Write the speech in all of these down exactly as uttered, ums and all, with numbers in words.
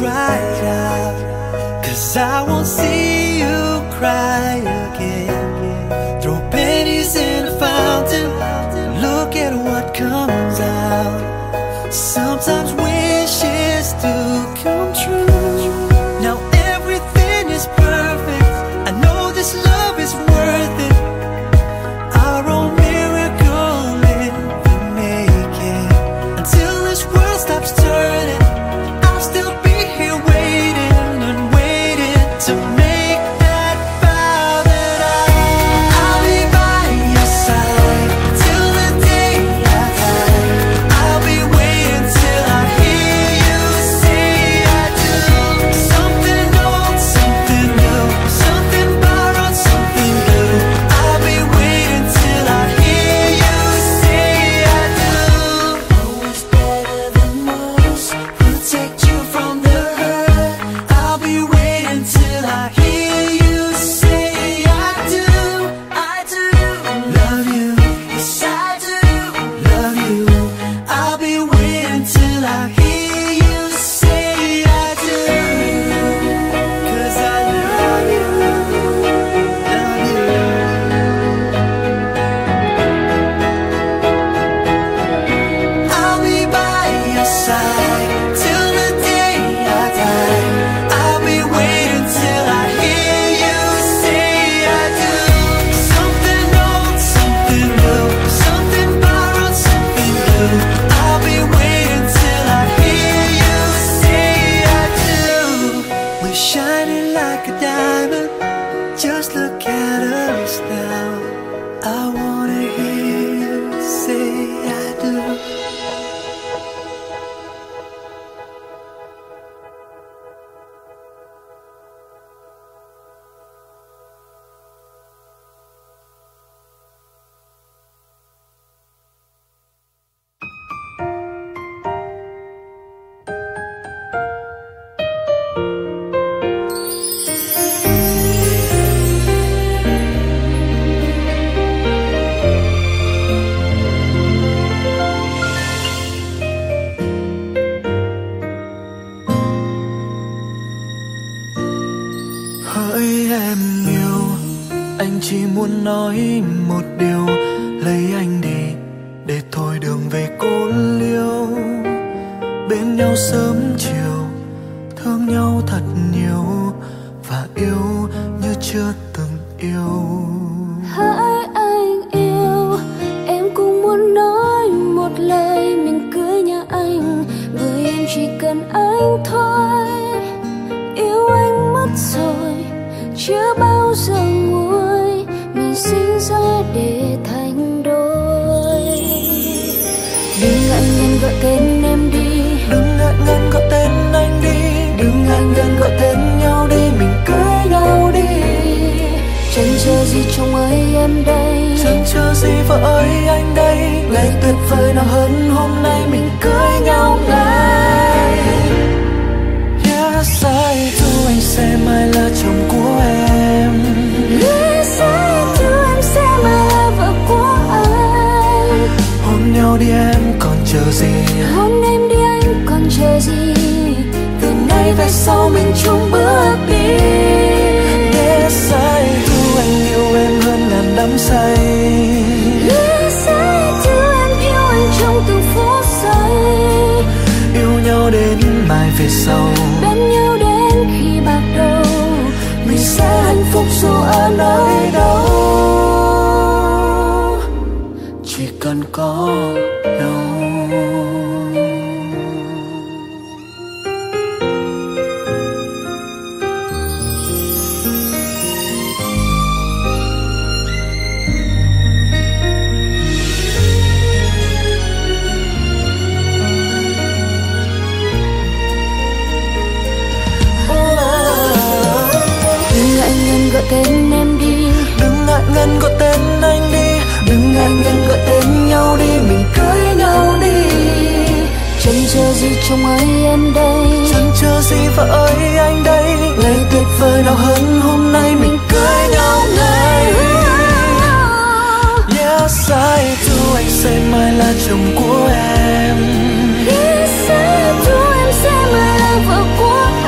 right out, 'cause I won't see you cry again. Throw pennies in a fountain, look at what comes out. Sometimes wishes do come true. Now everything is perfect, I know this love is worth it. Our own miracle in the making. Until this world stops turning, I'll still be here waiting and waiting to make that vow that I, I'll be by your side till the day I die. I'll be waiting till I hear you say I do. Something old, something new, something borrowed, something new. I'll be waiting till I hear you say I do. Always better than most, protect you from the hurt. I'll be waiting till I hear you say I do. I do love you, yes I do love you. I'll be waiting till I hear you say I do. 'Cause I love you, love you. I'll be by your side till the day I die. I'll be waiting till I hear you say I do. Something old, something new, something borrowed, something new. I'll be waiting till I hear you say I do. We're shining like a diamond, just look at us now. I wanna hear you say I do. Hỡi em yêu, anh chỉ muốn nói một điều, lấy anh đi để thôi đường về cô liêu. Bên nhau sớm chiều, thương nhau thật nhiều và yêu như chưa từng yêu. Hỡi anh yêu, em cũng muốn nói một lời mình cưới nhà anh, bởi em chỉ cần anh thôi. Yêu anh mất rồi, chưa bao giờ nguôi, mình sinh ra để thành đôi. Đừng ngại ngần gọi tên em đi, Đừng ngại ngần gọi tên anh đi, đừng ngại ngần gọi tên nhau đi, mình cưới nhau đi. Chẳng chờ gì chồng ơi em đây, chẳng chờ gì vợ ơi anh đây. ngày tuyệt vời nào hơn hôm nay mình cưới nhau ngay. Yes, I do, anh sẽ mãi là chồng của em. Yes, I do, em sẽ mãi là vợ của anh. Hôn nhau đi em còn chờ gì, Hôn em đi anh còn chờ gì, từ nay về sau mình chung bước đi. Yes, I do, anh yêu em hơn ngàn đắm say. Yes, I do, em yêu anh trong từng phút giây. Yêu nhau đến mai về sau, Bên nhau đến khi bạc đầu, mình sẽ hạnh phúc dù ở nơi đâu. chỉ cần có nhau. Đừng ngại ngần gọi tên em đi, Đừng ngại ngần gọi tên anh đi, đừng ngại ngần gọi tên nhau đi, mình cưới nhau đi. Chẳng chờ gì chồng ơi em đây, chẳng chờ gì vợ ơi anh đây. ngày tuyệt vời nào hơn hôm nay mình cưới nhau ngay. Yes, I do, anh sẽ mãi là chồng của em. Yes, I do, em sẽ mãi là vợ của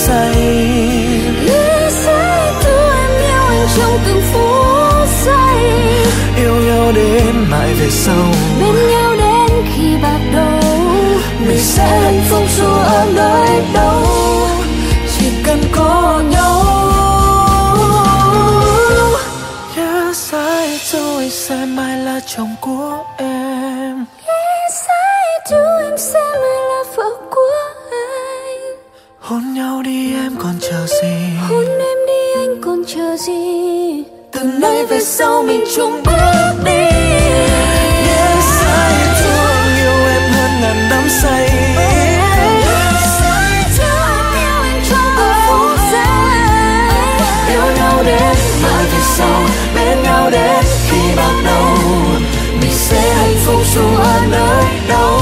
say. Lý sẽ thứ em yêu anh trong từng phút giây. Yêu nhau đến mãi về sau, bên nhau đến khi bạc đầu. mình sẽ hạnh phúc dù ở nơi đâu, chỉ cần có nhau. Yes, I do, anh sẽ mãi là chồng của em. Yes, I do, em sẽ mãi là vợ của anh. Hôn nhau đi em còn chờ gì, Hôn em đi anh còn chờ gì. từ nay về sau mình chung bước đi. Yes, I do, anh yêu em hơn ngàn đắm say. Yes, I do, em yêu anh trong từng phút giây. Yêu nhau đến mãi về sau, bên nhau đến khi bạc đầu. Mình sẽ hạnh phúc dù ở nơi đâu,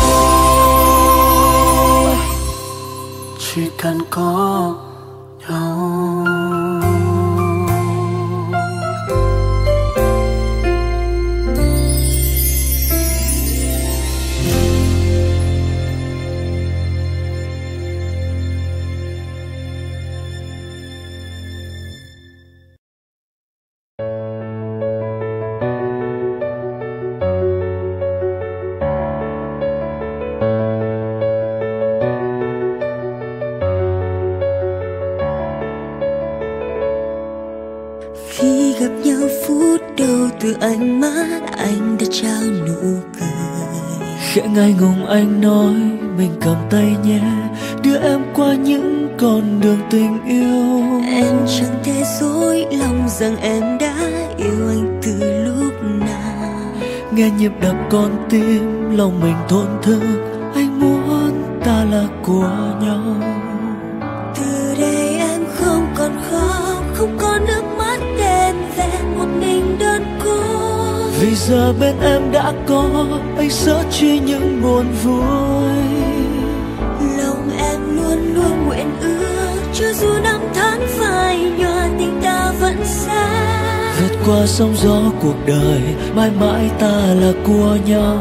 chỉ cần có nhau. Khi gặp nhau phút đầu từ ánh mắt anh đã trao nụ cười. Khẽ ngại ngùng anh nói mình cầm tay nhé, đưa em qua những con đường tình yêu. Em chẳng thể dối lòng rằng em đã yêu anh từ lúc nào. Nghe nhịp đập con tim lòng mình thổn thức, anh muốn ta là của nhau. Từ đây em không còn khóc, không có nước mắt đen vẹn một mình đơn cô. Vì giờ bên em đã có anh sớt chi những buồn vui. Lòng em luôn luôn nguyện ước, cho dù năm tháng phai nhòa tình ta vẫn xa. Vượt qua sóng gió cuộc đời, mãi mãi ta là của nhau.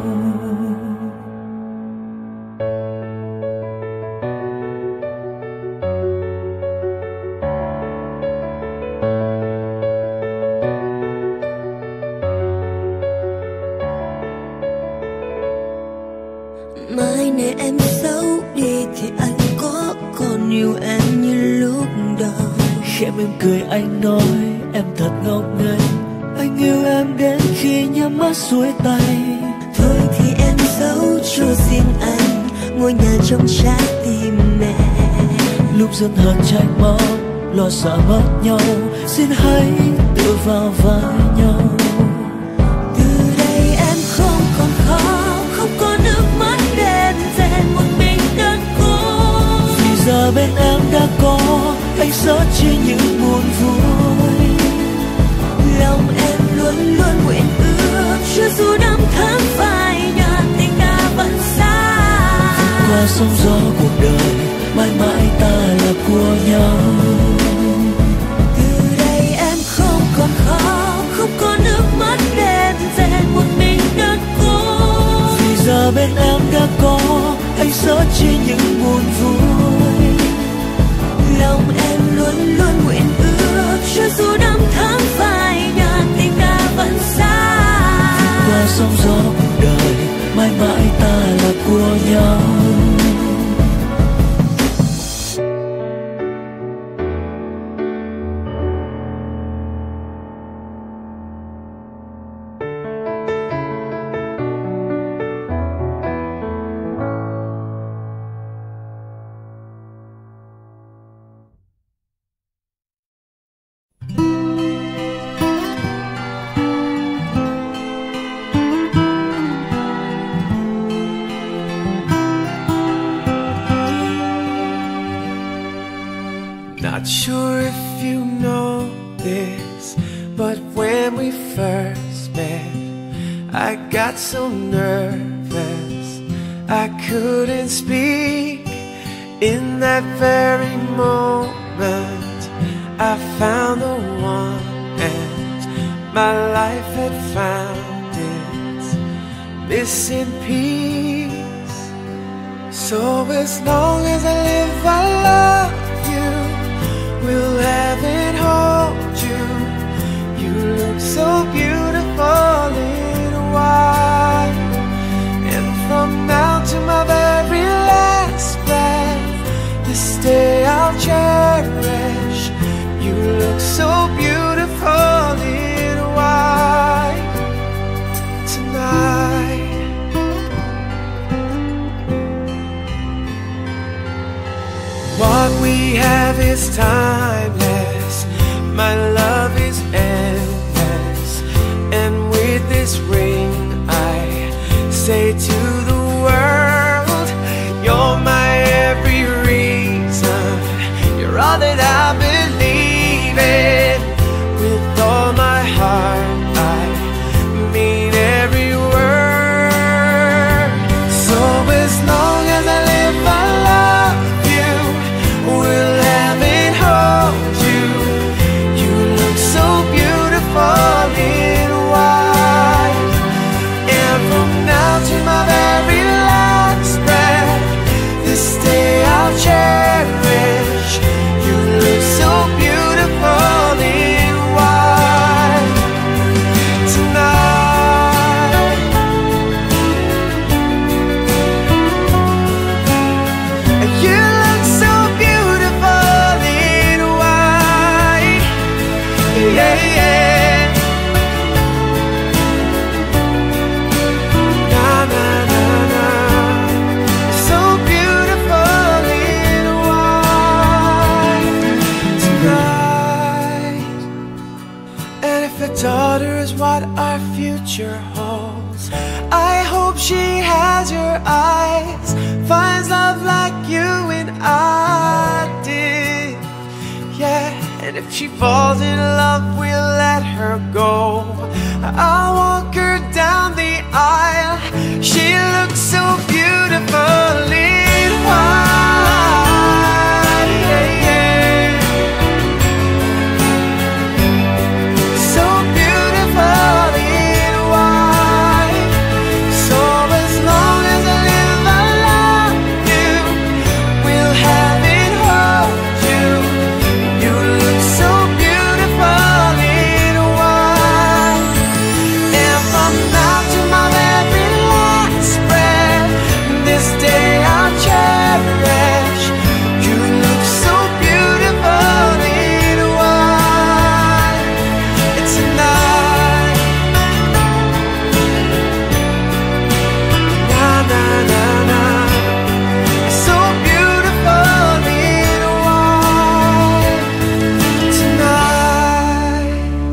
Mai này em xấu đi thì anh có còn yêu em như lúc đầu. Khẽ mỉm cười anh nói em thật ngốc nghếch, anh yêu em đến khi nhắm mắt xuôi tay. Thôi thì em giấu cho riêng anh ngôi nhà trong trái tim mẹ. Lúc giận hờn trách móc, lo sợ mất nhau, xin hãy tự vào vai nhau. Từ đây em không còn khóc, không có nước mắt đen vẹn một mình đơn cô. Vì giờ bên em đã có anh sớt chi những buồn vui. Lòng em luôn luôn nguyện ước, cho dù năm tháng phai nhòa tình ta vẫn xa. Qua sóng gió cuộc đời, mãi mãi ta là của nhau. Từ đây em không còn khóc, không có nước mắt đen vẹn một mình đơn cô. Vì giờ bên em đã có anh sớt chi những buồn vui. Lòng em luôn luôn nguyện ước, cho dù năm tháng phai nhòa tình ta vẫn xa. Qua sóng gió cuộc đời, mãi mãi ta là của nhau. Not sure if you know this, but when we first met, I got so nervous I couldn't speak. In that very moment I found the one, and my life had found its missing piece. So as long as I live I love you, will have it hold you. You look so beautiful in white. And from now to my very last breath, this day I'll cherish. You look so beautiful in white tonight. What we have is timeless. My love is endless. And with this ring I say to the world, you're my every reason. You're all that I believe in. With all my heart I mean every word. So as long as I live I love you. We'll have it hold you. You look so beautiful in white. And from now to my very last breath, this day I'll cherish. You look so beautiful in white tonight. And you look so beautiful in white. Yeah, yeah. Na na na na. So beautiful in white tonight. And if a daughter is what our future holds, I hope she has your eyes, finds love like you and I did. Yeah, and if she falls in love, we'll let her go. I'll walk her down the aisle. She looks so beautiful in white. Yeah, yeah. So beautiful in white. So as long as I live I love you. We'll have it hold you. You look so beautiful in white. And from now to my very last breath, this day I'll cherish. You look so beautiful in white. It's tonight. Na na na na. So beautiful in white tonight.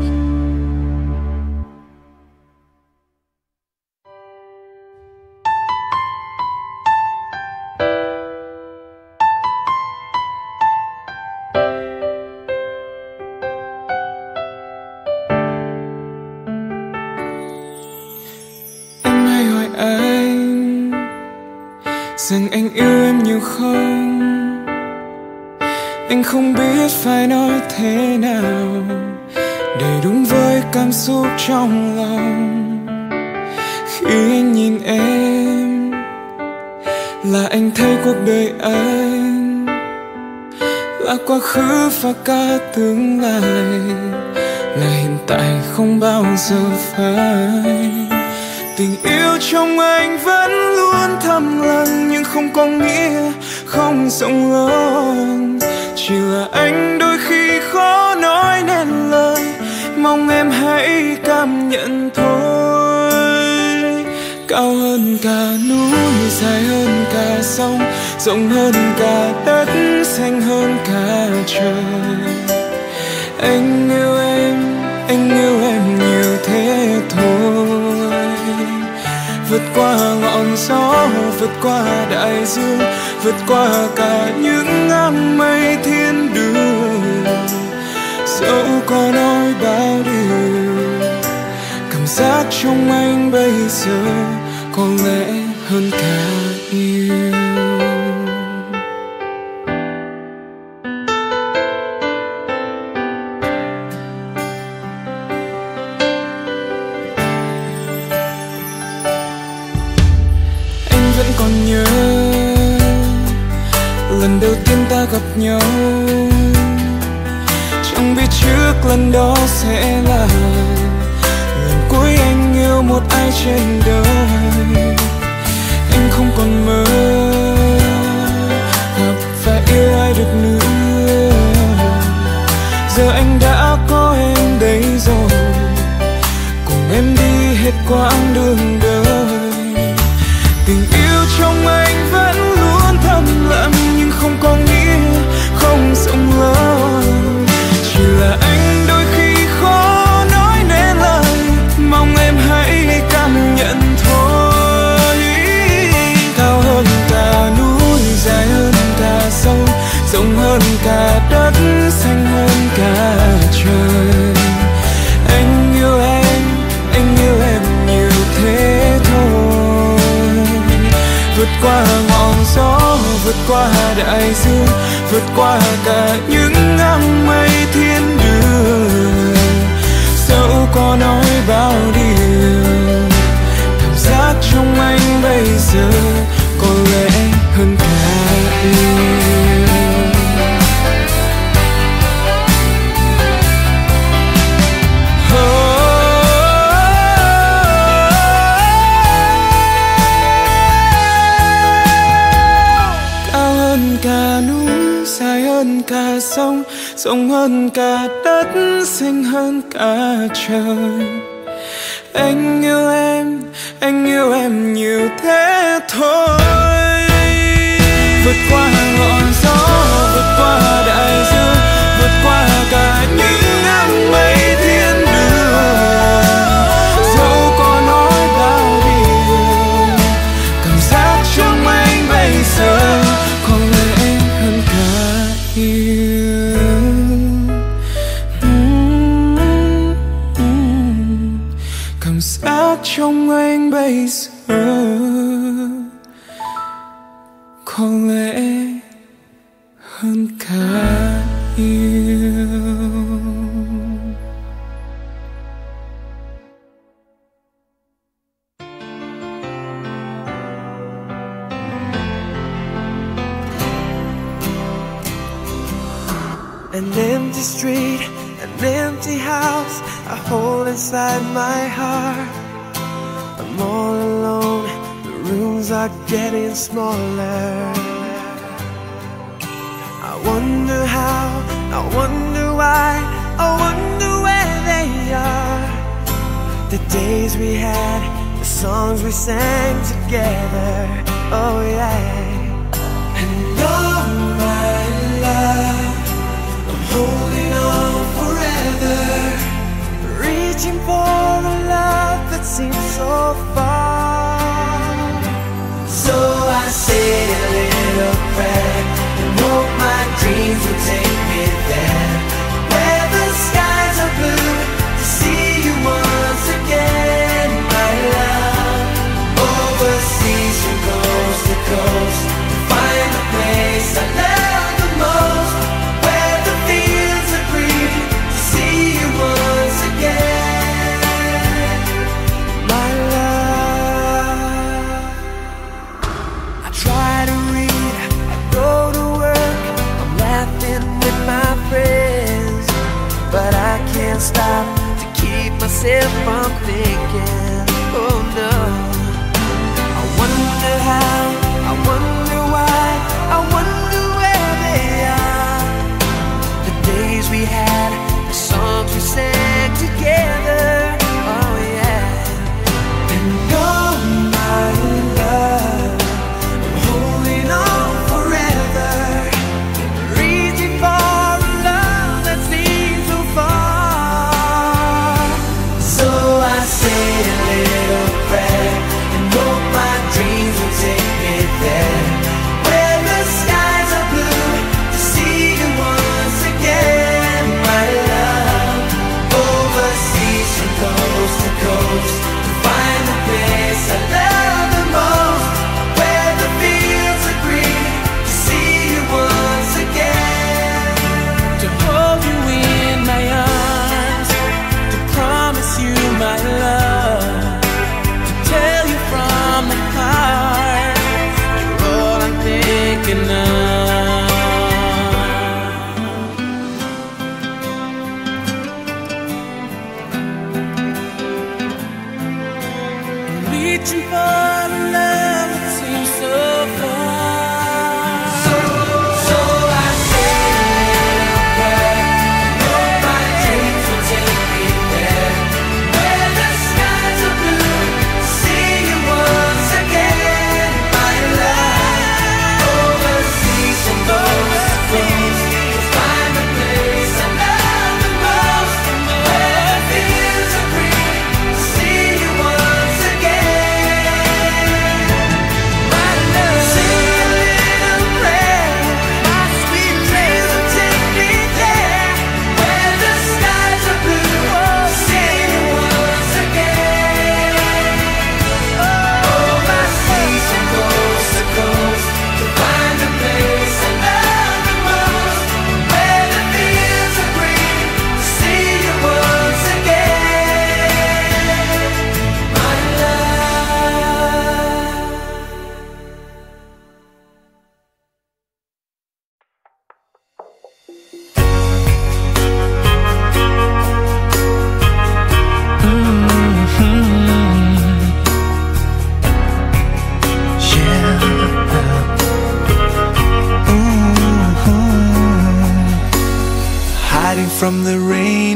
Em hay hỏi anh rằng anh yêu em nhiều không. Anh không biết phải nói thế nào để đúng với cảm xúc trong lòng. Khi anh nhìn em là anh thấy cuộc đời anh là quá khứ và cả tương lai, là hiện tại không bao giờ phai. Tình yêu trong anh vẫn luôn thầm lặng, nhưng không có nghĩa không rộng lớn. Chỉ là anh đôi khi khó nói nên lời, mong em hãy cảm nhận thôi. Cao hơn cả núi, dài hơn cả sông, rộng hơn cả đất, xanh hơn cả trời. Anh yêu em, anh yêu em nhiều thế thôi. Vượt qua ngọn gió, vượt qua đại dương, vượt qua cả những áng mây thiên đường. Dẫu có nói bao điều, cảm giác trong anh bây giờ có lẽ hơn cả yêu. Còn nhớ lần đầu tiên ta gặp nhau, Anh biết trước lần đó sẽ là lần cuối anh yêu một ai trên đời. Anh không còn mơ gặp và yêu ai được nữa. Giờ anh đã có em đây rồi, cùng em đi hết quãng đường đời. Tình yêu trong anh vẫn luôn thầm lặng, nhưng không có nghĩa không rộng lớn. Chỉ là anh đôi khi khó nói nên lời, mong em hãy cảm nhận thôi. Cao hơn cả núi, dài hơn cả sông, rộng hơn cả đất, xanh hơn cả trời. Anh yêu em, anh yêu em nhiều thế thôi. Vượt qua ngọn gió, vượt qua đại dương, vượt qua cả những ngang mây thiên đường. Dẫu có nói bao điều, cảm giác trong anh bây giờ có lẽ hơn cả yêu. Cả sông, rộng hơn cả đất, xanh hơn cả trời. Anh yêu em, anh yêu em nhiều thế thôi. Vượt qua ngọn gió, vượt qua đại dương, vượt qua cả những nắng mây thiên đường. Dẫu có nói bao điều, cảm giác trong anh bây giờ có lẽ hơn cả yêu. Mm, mm. Cảm giác trong anh bây giờ có lẽ hơn cả yêu. An empty street, an empty house I hold inside my heart. I'm all alone, the rooms are getting smaller. I wonder how, I wonder why, I wonder where they are. The days we had, the songs we sang together, oh yeah. And all my love, holding on forever, reaching for a love that seems so far. So I say a little prayer and hope my dreams will take me there, where the skies are blue, to see you once again, my love. Overseas from coast to coast, to find the place I love the most, once again, my love. I try to read, I go to work, I'm laughing with my friends, but I can't stop to keep myself from thinking, oh no. I wonder how, I wonder why, I wonder where they are. The days we had, songs we sang together, oh yeah. And all my love, I'm holding on forever, reaching for a love that seems so far. So I say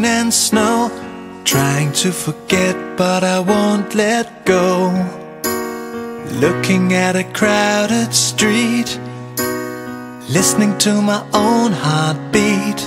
and snow, trying to forget but I won't let go. Looking at a crowded street, listening to my own heartbeat.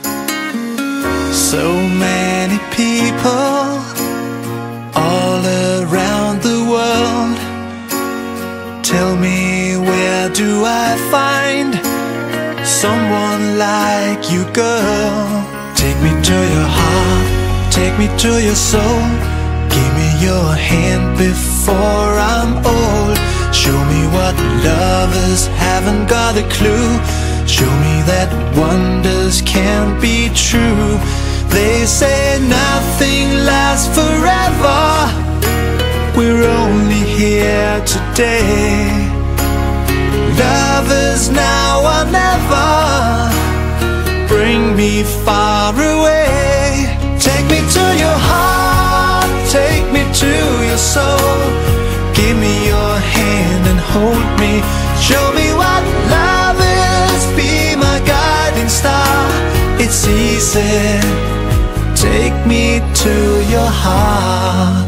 So many people all around the world. Tell me, where do I find someone like you, girl? Take me to your heart, take me to your soul. Give me your hand before I'm old. Show me what lovers haven't got a clue. Show me that wonders can't be true. They say nothing lasts forever. We're only here today. Love is now or never. Bring me far away. Take me to your heart, take me to your soul. Give me your hand and hold me. Show me what love is, be my guiding star. It's easy, take me to your heart.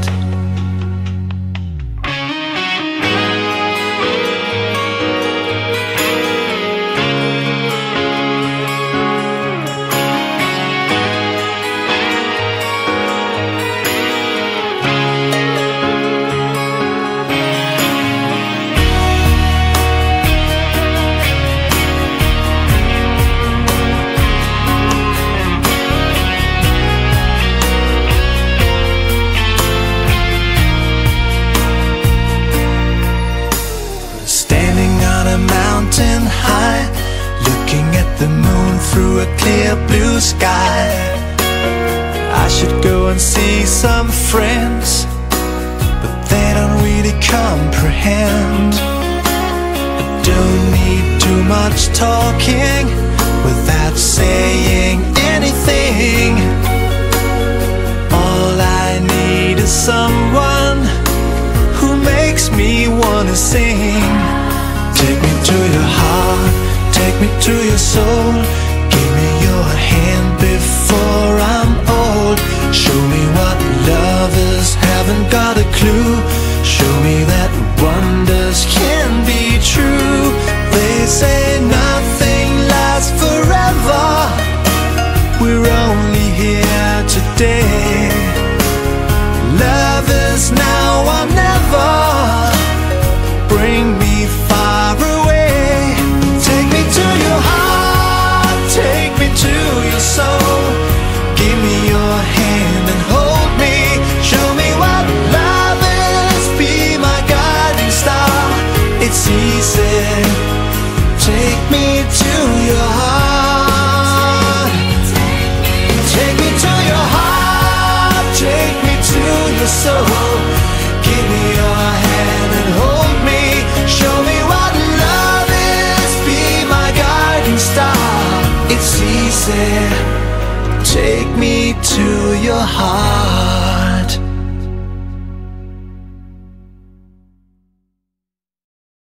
High, looking at the moon through a clear blue sky. I should go and see some friends, but they don't really comprehend. I don't need too much talking without saying anything. All I need is someone who makes me wanna sing. Take me to your heart, take me to your soul. Give me your hand before I'm old. Show me what lovers haven't got a clue. Show me that wonders can be true. They say nothing lasts forever. We're only here today. Love is now or never. Bring me far away. Take me to your heart, take me to your soul. Give me your hand and hold me. Show me what love is, be my guiding star. It's easy, take me to your heart. Take me to your heart, take me to your soul. Give me your hand and hold me. Show me what love is, be my guiding star. It's easy, take me to your heart.